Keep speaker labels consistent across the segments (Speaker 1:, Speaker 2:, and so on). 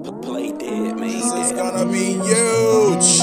Speaker 1: Play dead, man.
Speaker 2: This is gonna be huge.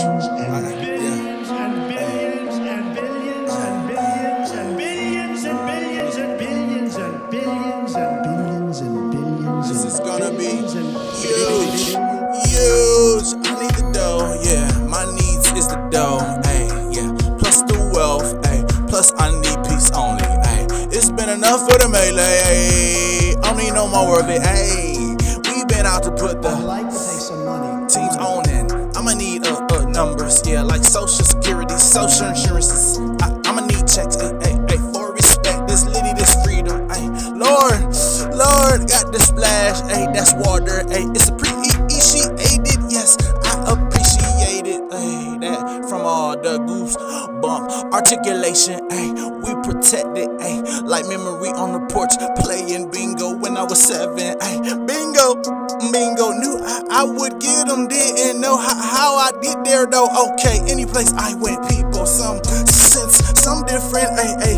Speaker 2: This is gonna be huge. Huge. I need the dough, yeah. My needs is the dough, ayy, yeah. Plus the wealth, ayy. Plus I need peace only, ayy. It's been enough for the melee, ayy. I don't need no more work, ayy. We been out to put the teams on in. I'ma need numbers, yeah, like social security, social insurances. I'ma need checks, ayy, for respect, this litty, this freedom, ayy. Lord, got the splash, ayy, that's water, ayy. It's appreciated, yes, I appreciate it, ayy. That from all the goose bump articulation, ayy. We protect it, ayy, like memory on the porch, playing bingo when I was 7, ayy. Bingo, knew I would get them, didn't know how I get there though. Okay, any place I went, people, some sense, some different,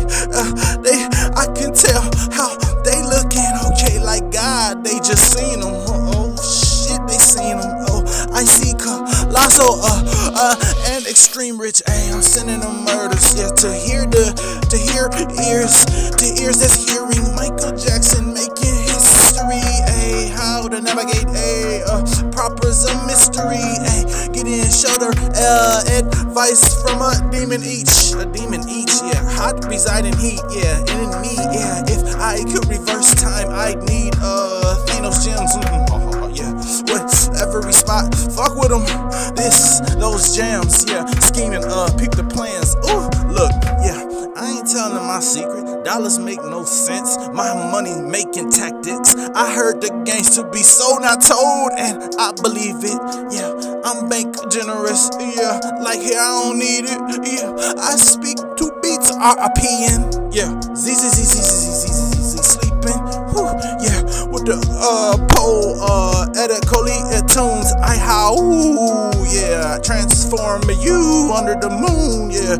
Speaker 2: I can tell how they looking, okay, like God, they just seen them, oh shit, they seen them, oh, I see colossal, and extreme rich, I'm sending them murders, yeah, to hear ears that's hearing Michael Jackson making history, how to navigate, proper's a mystery, getting shoulder, advice from a demon each, yeah, hot reside in heat, yeah, in me, yeah, if I could reverse time, I'd need, Thanos gems, yeah, with every spot, fuck with them, those jams, yeah, scheming, peep the plans, ooh, look, yeah, I ain't telling my secret, dollars make no sense, my money making tactics, I heard the games to be sold, not told, and I believe it, yeah, I'm bank generous, yeah, like here I don't need it, yeah, I speak to beats, RIPing, yeah, Z sleeping, whew, yeah, with the pole, edit Coley tunes, I how, yeah, transform you under the moon, yeah,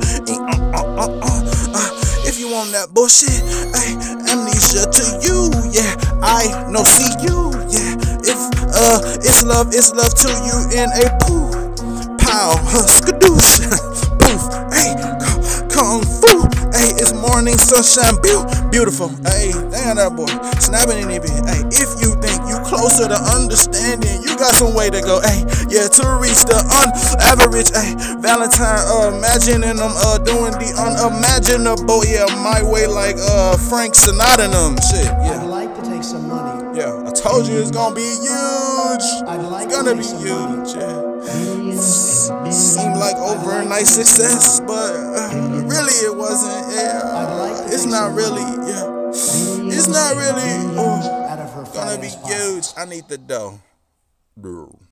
Speaker 2: if you want that bullshit, amnesia to you, yeah, I know see you, yeah, if it's love to you in a poo, pow, skadoosh, poof, kung fu, it's morning sunshine, beautiful, damn that boy, snapping in it, if you think you closer to understanding, you got some way to go, yeah, to reach the unaverage, Valentine, imagining them, doing the unimaginable, yeah, my way like, Frank Sinatra and them, shit, yeah.
Speaker 3: I'd like to take some money.
Speaker 2: Yeah, I told you it's gonna be huge, it's gonna be huge, yeah. Seemed like overnight success, but really it wasn't, yeah, it's not really, yeah, it's not really, gonna be huge, I need the dough.